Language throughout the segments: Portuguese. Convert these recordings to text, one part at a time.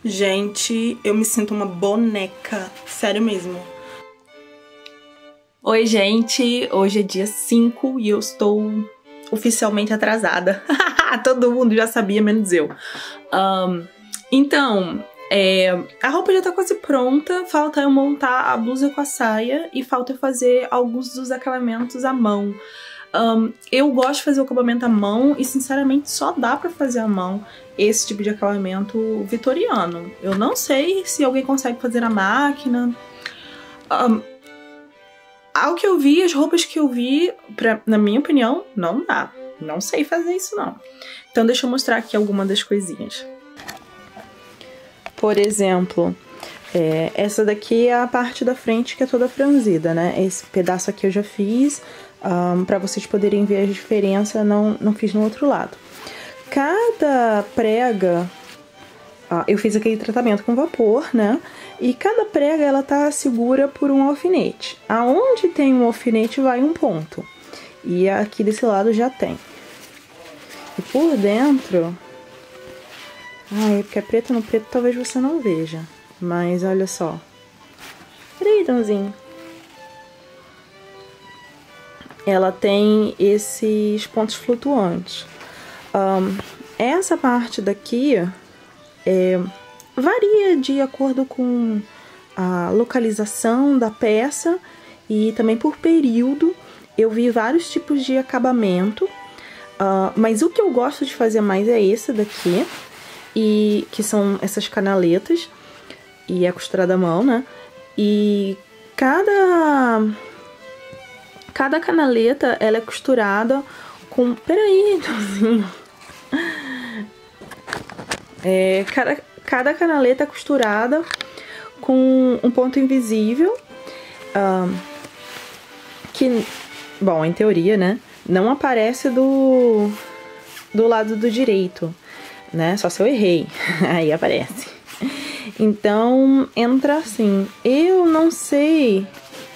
Gente, eu me sinto uma boneca, sério mesmo. Oi, gente, hoje é dia 5 e eu estou oficialmente atrasada. Todo mundo já sabia, menos eu. Então, a roupa já tá quase pronta, falta eu montar a blusa com a saia e falta eu fazer alguns dos acabamentos à mão. Eu gosto de fazer o acabamento à mão e, sinceramente, só dá pra fazer à mão esse tipo de acabamento vitoriano. Eu não sei se alguém consegue fazer na máquina. Ao que eu vi, as roupas que eu vi, na minha opinião, não dá. Não sei fazer isso, não. Então deixa eu mostrar aqui algumas das coisinhas. Por exemplo, essa daqui é a parte da frente que é toda franzida, né? Esse pedaço aqui eu já fiz. Para vocês poderem ver a diferença, não fiz no outro lado. Cada prega, eu fiz aquele tratamento com vapor, né? E cada prega ela tá segura por um alfinete. Aonde tem um alfinete vai um ponto. E aqui desse lado já tem. E por dentro, porque é preto no preto talvez você não veja. Mas olha só. Peraí, Dãozinho. Ela tem esses pontos flutuantes. Essa parte daqui varia de acordo com a localização da peça e também por período. Eu vi vários tipos de acabamento, mas o que eu gosto de fazer mais é esse daqui, e que são essas canaletas, e é costurada à mão, né? E cada canaleta, ela é costurada com... Peraí, Dãozinho. Cada canaleta é costurada com um ponto invisível, que, bom, em teoria, né, não aparece do lado do direito, né? Só se eu errei, aí aparece. Então, entra assim. Eu não sei...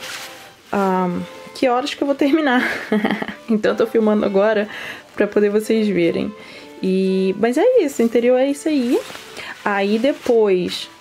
que horas que eu vou terminar. Então eu tô filmando agora pra poder vocês verem. Mas é isso, o interior é isso aí. Aí depois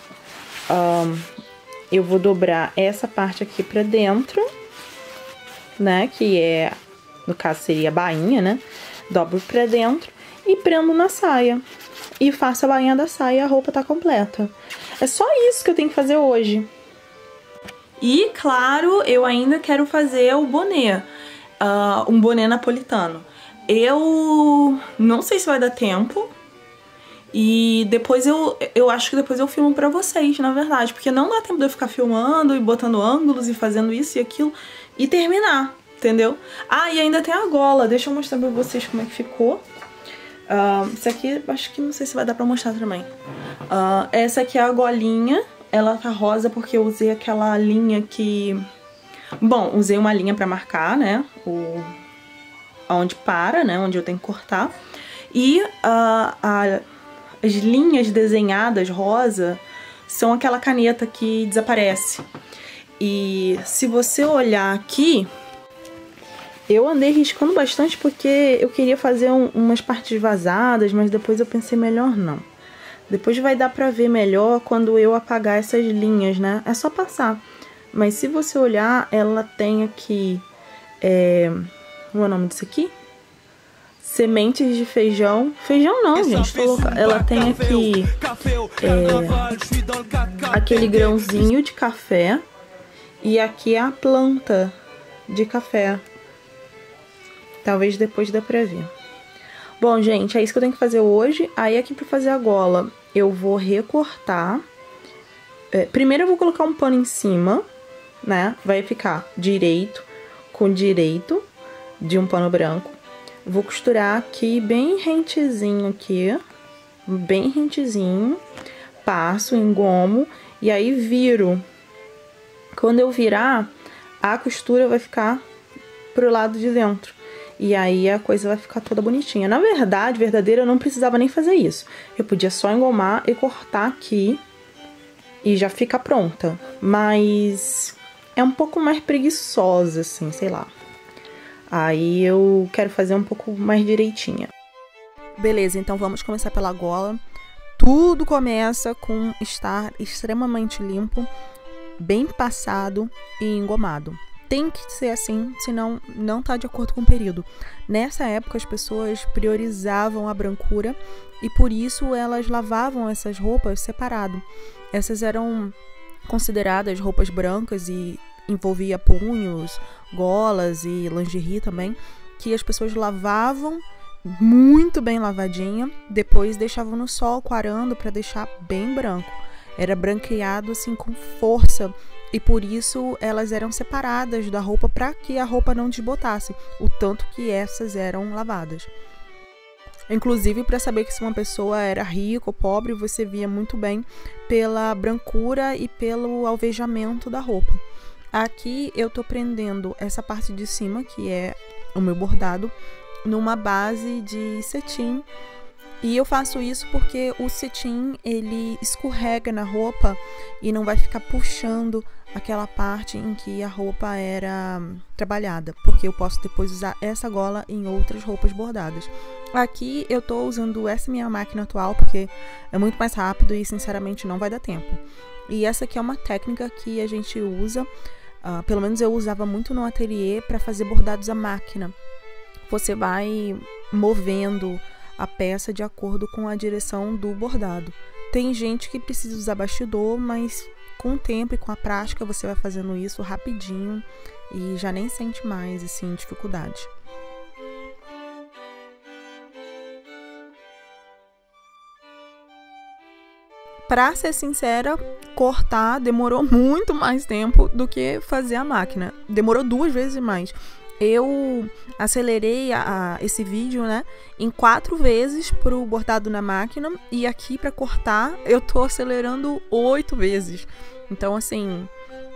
eu vou dobrar essa parte aqui pra dentro, né? Que é, no caso seria a bainha, né? Dobro pra dentro e prendo na saia. E faço a bainha da saia e a roupa tá completa. É só isso que eu tenho que fazer hoje. E, claro, eu ainda quero fazer o bonê, um bonê napolitano. Eu não sei se vai dar tempo, e depois eu acho que depois eu filmo pra vocês, na verdade, porque não dá tempo de eu ficar filmando e botando ângulos e fazendo isso e aquilo e terminar, entendeu? E ainda tem a gola, deixa eu mostrar pra vocês como é que ficou. Isso aqui, acho que não sei se vai dar pra mostrar também. Essa aqui é a golinha. Ela tá rosa porque eu usei aquela linha que... Bom, usei uma linha pra marcar, né? Onde para, né? Onde eu tenho que cortar. E as linhas desenhadas rosa são aquela caneta que desaparece. E se você olhar aqui... Eu andei riscando bastante porque eu queria fazer umas partes vazadas, mas depois eu pensei melhor não. Depois vai dar pra ver melhor quando eu apagar essas linhas, né? É só passar. Mas se você olhar, ela tem aqui... Qual é o nome disso aqui? Sementes de feijão. Feijão não, gente. Ela tem aqui... aquele grãozinho de café. E aqui é a planta de café. Talvez depois dê pra ver. Bom, gente, é isso que eu tenho que fazer hoje. Aí aqui pra fazer a gola, eu vou recortar. Primeiro eu vou colocar um pano em cima, né? Vai ficar direito com direito de um pano branco. Vou costurar aqui bem rentezinho aqui. Bem rentezinho. Passo, engomo e aí viro. Quando eu virar, a costura vai ficar pro lado de dentro. E aí a coisa vai ficar toda bonitinha. Na verdade, verdadeira, eu não precisava nem fazer isso. Eu podia só engomar e cortar aqui e já fica pronta. Mas é um pouco mais preguiçosa, assim, sei lá. Aí eu quero fazer um pouco mais direitinha. Beleza, então vamos começar pela gola. tudo começa com estar extremamente limpo, bem passado e engomado. Tem que ser assim, senão não está de acordo com o período. Nessa época, as pessoas priorizavam a brancura e por isso elas lavavam essas roupas separado. Essas eram consideradas roupas brancas e envolvia punhos, golas e lingerie também, que as pessoas lavavam muito bem lavadinha, depois deixavam no sol coarando para deixar bem branco. Era branqueado assim com força e por isso elas eram separadas da roupa para que a roupa não desbotasse, o tanto que essas eram lavadas. Inclusive, para saber que se uma pessoa era rica ou pobre, você via muito bem pela brancura e pelo alvejamento da roupa. Aqui eu tô prendendo essa parte de cima, que é o meu bordado, numa base de cetim. E eu faço isso porque o cetim, ele escorrega na roupa e não vai ficar puxando aquela parte em que a roupa era trabalhada, porque eu posso depois usar essa gola em outras roupas bordadas. Aqui eu tô usando essa minha máquina atual porque é muito mais rápido e sinceramente não vai dar tempo. E essa aqui é uma técnica que a gente usa, pelo menos eu usava muito no ateliê para fazer bordados à máquina. Você vai movendo a peça de acordo com a direção do bordado. Tem gente que precisa usar bastidor, mas com o tempo e com a prática você vai fazendo isso rapidinho e já nem sente mais assim dificuldade. Pra ser sincera, cortar demorou muito mais tempo do que fazer a máquina. Demorou 2 vezes mais. Eu acelerei esse vídeo, né, em 4 vezes pro bordado na máquina e aqui para cortar eu tô acelerando 8 vezes. Então, assim,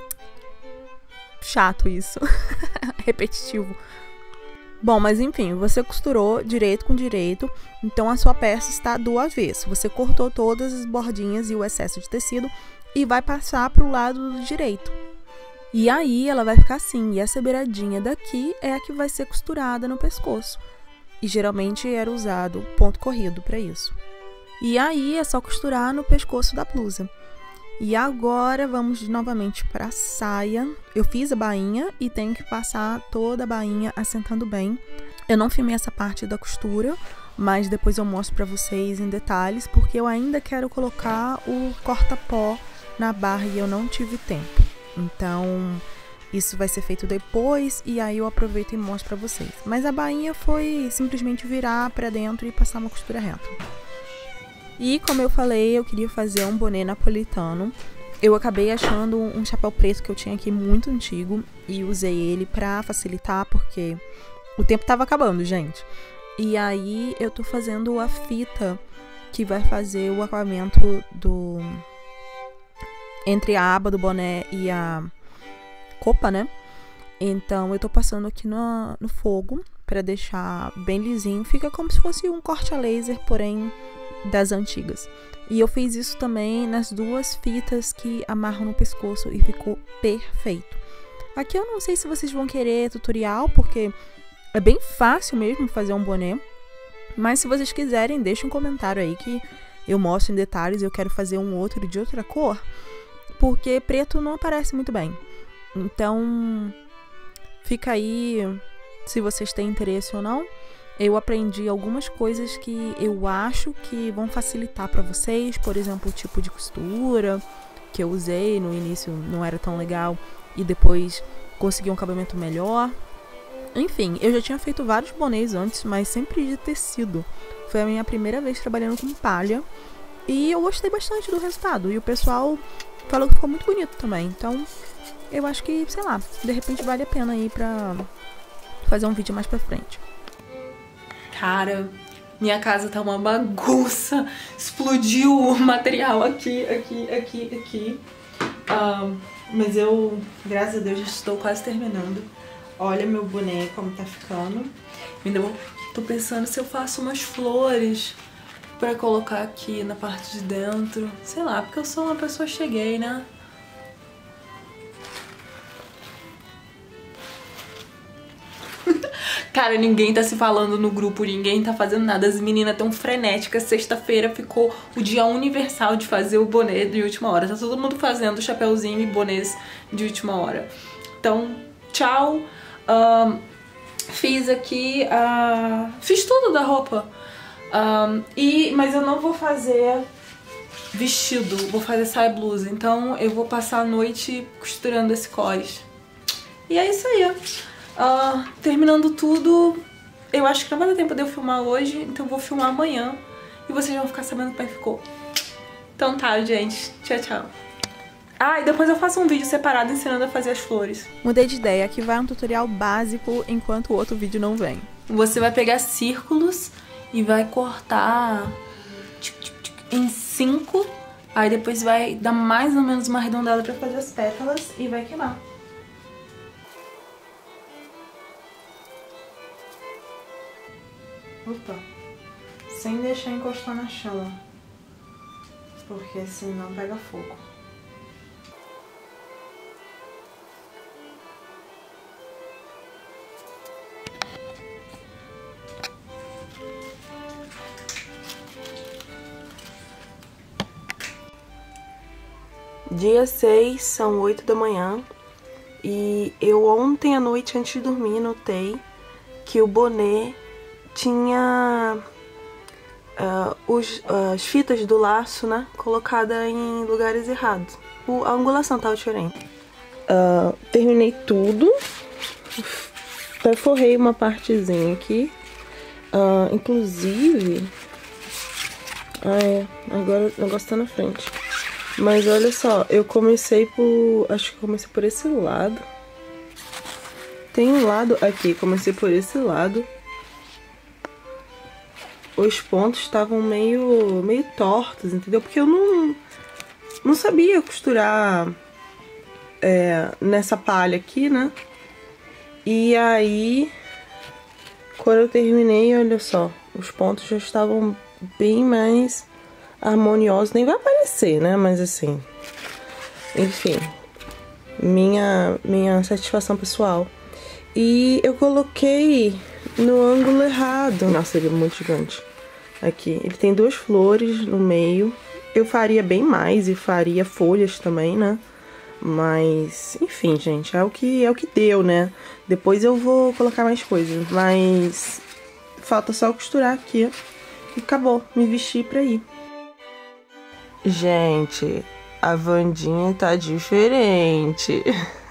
chato isso, repetitivo. Bom, mas enfim, você costurou direito com direito, então a sua peça está do avesso. Você cortou todas as bordinhas e o excesso de tecido e vai passar pro lado do direito. E aí ela vai ficar assim, e essa beiradinha daqui é a que vai ser costurada no pescoço. E geralmente era usado ponto corrido para isso. E aí é só costurar no pescoço da blusa. E agora vamos novamente para a saia. Eu fiz a bainha e tenho que passar toda a bainha assentando bem. Eu não filmei essa parte da costura, mas depois eu mostro para vocês em detalhes, porque eu ainda quero colocar o corta-pó na barra e eu não tive tempo. Então, isso vai ser feito depois e aí eu aproveito e mostro pra vocês. Mas a bainha foi simplesmente virar pra dentro e passar uma costura reta. E como eu falei, eu queria fazer um boné napolitano. Eu acabei achando um chapéu preto que eu tinha aqui muito antigo e usei ele pra facilitar porque o tempo tava acabando, gente. E aí eu tô fazendo a fita que vai fazer o acabamento entre a aba do boné e a copa, né? Então eu tô passando aqui no fogo pra deixar bem lisinho. Fica como se fosse um corte a laser, porém das antigas. E eu fiz isso também nas 2 fitas que amarram no pescoço e ficou perfeito. Aqui eu não sei se vocês vão querer tutorial, porque é bem fácil mesmo fazer um boné. Mas se vocês quiserem, deixa um comentário aí que eu mostro em detalhes. Eu quero fazer um outro de outra cor, porque preto não aparece muito bem. Então, fica aí se vocês têm interesse ou não. Eu aprendi algumas coisas que eu acho que vão facilitar para vocês. Por exemplo, o tipo de costura que eu usei no início não era tão legal e depois consegui um acabamento melhor. Enfim, eu já tinha feito vários bonés antes, mas sempre de tecido. Foi a minha primeira vez trabalhando com palha e eu gostei bastante do resultado. E o pessoal falou que ficou muito bonito também. Então, eu acho que, sei lá, de repente vale a pena aí pra fazer um vídeo mais pra frente. Cara, minha casa tá uma bagunça. Explodiu o material aqui. Mas eu, graças a Deus, já estou quase terminando. Olha meu boné como tá ficando. Tô pensando se eu faço umas flores pra colocar aqui na parte de dentro. Sei lá, porque eu sou uma pessoa cheguei, né? Cara, ninguém tá se falando no grupo, ninguém tá fazendo nada. As meninas tão frenéticas. Sexta-feira ficou o dia universal de fazer o boné de última hora. Tá todo mundo fazendo chapéuzinho e bonês de última hora. Então, tchau. Fiz aqui, fiz tudo da roupa. Mas eu não vou fazer vestido, vou fazer saia blusa. Então eu vou passar a noite costurando esse cós. E é isso aí. Terminando tudo, eu acho que não vai dar tempo de eu filmar hoje, então eu vou filmar amanhã. E vocês vão ficar sabendo como é que ficou. Então tá, gente. Tchau, tchau. E depois eu faço um vídeo separado ensinando a fazer as flores. Mudei de ideia, aqui vai um tutorial básico enquanto o outro vídeo não vem. Você vai pegar círculos e vai cortar em 5. Aí depois vai dar mais ou menos uma arredondada pra fazer as pétalas e vai queimar. Opa, sem deixar encostar na chama, porque senão pega fogo. Dia 6, são 8 da manhã, e eu ontem à noite, antes de dormir, notei que o bonê tinha as fitas do laço, né, colocada em lugares errados. A angulação tava diferente. Terminei tudo, até forrei uma partezinha aqui, inclusive, agora o negócio tá na frente. Mas olha só, eu comecei por... acho que comecei por esse lado. Tem um lado aqui, comecei por esse lado. Os pontos estavam meio tortos, entendeu? Porque eu não sabia costurar nessa palha aqui, né? E aí, quando eu terminei, olha só, os pontos já estavam bem mais harmoniosos. Nem vai aparecer, né? Mas assim, enfim, minha satisfação pessoal. E eu coloquei no ângulo errado. Nossa, ele é muito gigante. Aqui, ele tem 2 flores no meio. Eu faria bem mais e faria folhas também, né? Mas, enfim, gente, é o que deu, né? Depois eu vou colocar mais coisas, mas falta só costurar aqui e acabou, me vestir pra ir. Gente, a Wandinha tá diferente.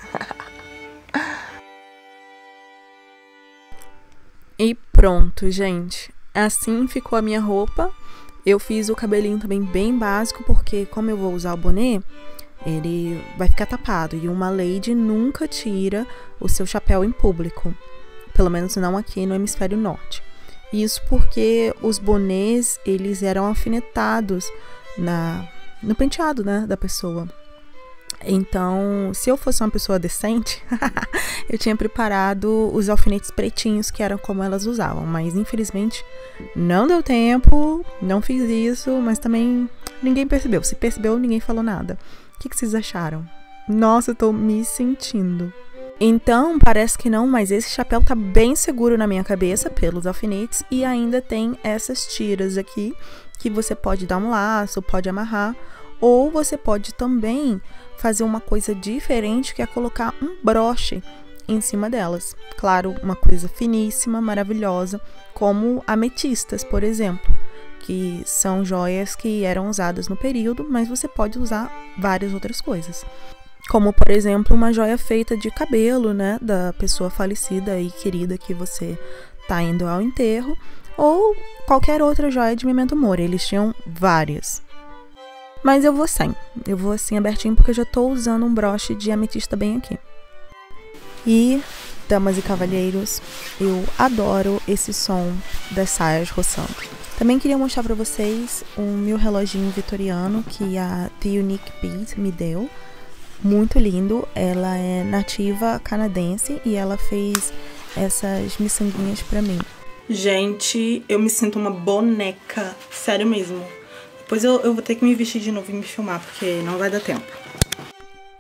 E pronto, gente. Assim ficou a minha roupa. Eu fiz o cabelinho também bem básico, porque como eu vou usar o bonê, ele vai ficar tapado. E uma lady nunca tira o seu chapéu em público. Pelo menos não aqui no hemisfério norte. Isso porque os bonês, eles eram alfinetados no penteado, né, da pessoa. Então, se eu fosse uma pessoa decente, eu tinha preparado os alfinetes pretinhos, que eram como elas usavam. Mas, infelizmente, não deu tempo, não fiz isso, mas também ninguém percebeu. Se percebeu, ninguém falou nada. O que vocês acharam? Nossa, eu tô me sentindo. Então, parece que não, mas esse chapéu tá bem seguro na minha cabeça, pelos alfinetes. E ainda tem essas tiras aqui, que você pode dar um laço, pode amarrar. Ou você pode também fazer uma coisa diferente, que é colocar um broche em cima delas. Claro, uma coisa finíssima, maravilhosa, como ametistas, por exemplo, que são joias que eram usadas no período, mas você pode usar várias outras coisas. Como, por exemplo, uma joia feita de cabelo, né, da pessoa falecida e querida que você tá indo ao enterro, ou qualquer outra joia de memento mori. Eles tinham várias. Mas eu vou assim abertinho, porque eu já tô usando um broche de ametista bem aqui. E, damas e cavalheiros, eu adoro esse som das saias roçando. Também queria mostrar pra vocês o meu reloginho vitoriano que a The Unique Beat me deu. Muito lindo, ela é nativa canadense e ela fez essas miçanguinhas pra mim. Gente, eu me sinto uma boneca, sério mesmo. Depois eu vou ter que me vestir de novo e me filmar, porque não vai dar tempo.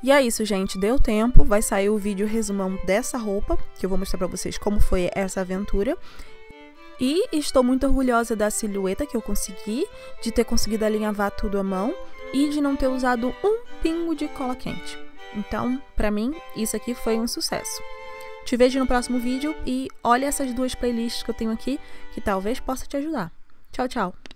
E é isso, gente, deu tempo, vai sair o vídeo resumão dessa roupa, que eu vou mostrar pra vocês como foi essa aventura. E estou muito orgulhosa da silhueta que eu consegui, de ter conseguido alinhavar tudo à mão e de não ter usado um pingo de cola quente. Então, pra mim, isso aqui foi um sucesso. Te vejo no próximo vídeo e olha essas duas playlists que eu tenho aqui, que talvez possa te ajudar. Tchau, tchau!